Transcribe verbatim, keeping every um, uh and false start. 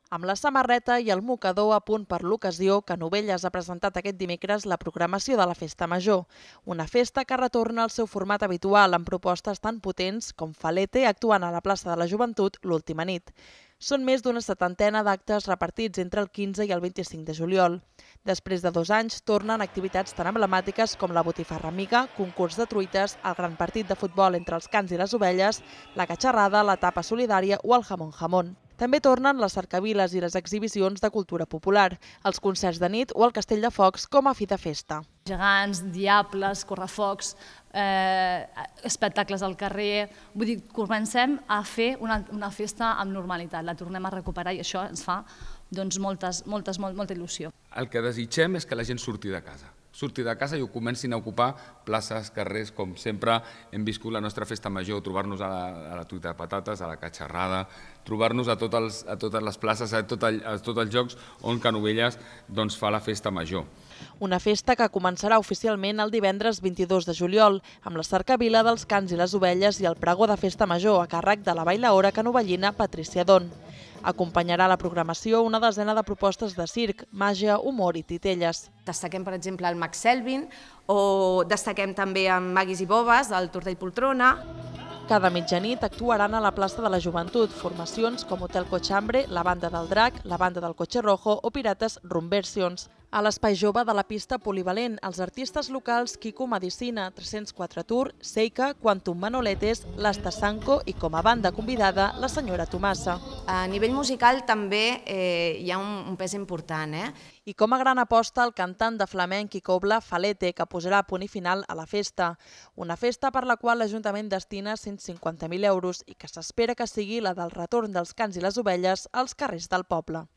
Amb la samarreta i el mocador a punt per l'ocasió, Canovelles ha presentat aquest dimecres la programació de la Festa Major. Una festa que retorna al seu format habitual amb propostes tan potents com Falete actuant a la plaça de la Joventut l'última nit. Són més d'una setantena d'actes repartits entre el quinze i el vint-i-cinc de juliol. Després de dos anys, tornen activitats tan emblemàtiques com la botifarra amiga, concurs de truites, el gran partit de futbol entre els cans i les ovelles, la catxarrada, la tapa solidària o el jamón jamón. També tornen les cercaviles i les exhibicions de cultura popular, els concerts de nit o el castell de focs com a fi de festa. Gegants, diables, correfocs, eh, espectacles al carrer. Vull dir, comencem a fer una, una festa amb normalitat, la tornem a recuperar i això ens fa doncs, moltes, moltes, molt, molta il·lusió. El que desitgem és que la gent surti de casa. Surti de casa i ho comencin a ocupar places, carrers, com sempre hem viscut la nostra festa major, trobar-nos a la, a la truita de patates, a la catxarrada, trobar-nos a, tot els, a totes les places, a, tot el, a tots els llocs on Canovelles doncs, fa la festa major. Una festa que començarà oficialment el divendres vint-i-dos de juliol, amb la cercavila dels cans i les ovelles i el pregó de festa major a càrrec de la bailaora canovellina Patricia Don. Acompanyarà la programació una desena de propostes de circ, màgia, humor i titelles. Destaquem, per exemple, el Max Selvin o destaquem també amb Maguis i Bobes, el Tortell Poltrona. Cada mitjanit actuaran a la plaça de la Joventut formacions com Hotel Cochambre, la Banda del Drac, la Banda del Cotxe Rojo o Pirates Rumversions. A l'espai jove de la pista polivalent, els artistes locals Kiko Medicina, tres-cents quatre Tour, Seika, Quantum Manoletes, l'Estasanco i com a banda convidada la senyora Tomassa. A nivell musical també eh, hi ha un, un pes important. Eh? I com a gran aposta el cantant de flamenc i cobla Falete, que posarà punt i final a la festa. Una festa per la qual l'Ajuntament destina cent cinquanta mil euros i que s'espera que sigui la del retorn dels cans i les ovelles als carrers del poble.